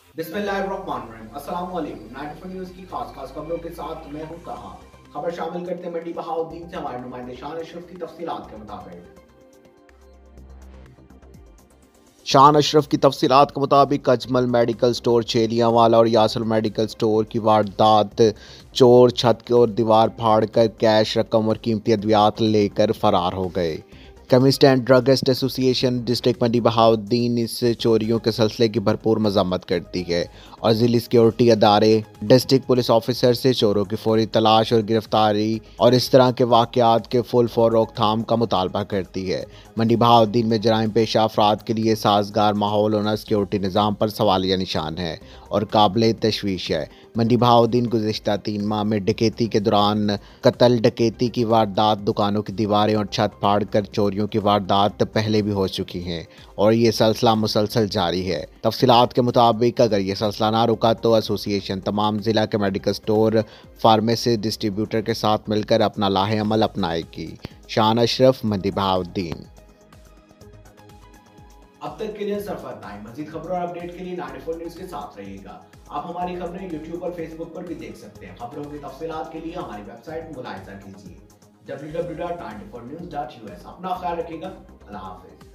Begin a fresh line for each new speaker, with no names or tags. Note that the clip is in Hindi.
बिस्मिल्लाहिर्रहमानिर्रहीम। अस्सलाम वालेकुम। 94 न्यूज़ की खास खबरों के साथ मैं हूं ताहा। खबर शामिल करते हैं मंडी बहाउद्दीन से हमारे नुमाइंदे शान अशरफ की तफसीलात के मुताबिक।
शान अशरफ की तफसीलात के मुताबिक अजमल मेडिकल स्टोर चेलियांवाला और यासर मेडिकल स्टोर की वारदात। चोर छत की ओर दीवार फाड़कर कैश रकम और कीमती अद्वियात लेकर फरार हो गए। Chemist and druggist association district Mandi Bahauddin इस चोरियों के सिलसिले की भरपूर मजम्मत करती है और जिला सिक्योरिटी अदारे डिस्ट्रिक्ट पुलिस ऑफिसर से चोरों की फौरी तलाश और गिरफ्तारी और इस तरह के वाकयात के फुल फॉर रोकथाम का मुतालबा करती है। मंडी बहाउद्दीन में जराइम पेशा अफराद के लिए साजगार माहौल होना सिक्योरिटी निज़ाम पर सवालिया निशान है और काबिल तशवीश है। मंडी बहाउद्दीन गुज़िश्ता 3 माह में डकैती के दौरान कत्ल, डकैती की वारदात, दुकानों की दीवारें और छत फाड़ कर चोरियों की वारदात पहले भी हो चुकी हैं और ये सिलसिला मुसलसल जारी है। तफसीलात के मुताबिक अगर ये सिलसिला ना रुका तो एसोसिएशन तमाम ज़िला के मेडिकल स्टोर, फार्मेसी डिस्ट्रीब्यूटर के साथ मिलकर अपना लाहे अमल अपनाएगी। शान अशरफ, मंडी बहाउद्दीन।
अब तक के लिए सिर्फ इतना ही। मजीद खबरों और अपडेट के लिए 94 न्यूज़ के साथ रहिएगा। आप हमारी खबरें यूट्यूब और फेसबुक पर भी देख सकते हैं। खबरों की तफसीलात के लिए हमारी वेबसाइट मुलाहिजा कीजिए www.94news.us। अपना ख्याल रखिएगा। अल्लाह हाफिज।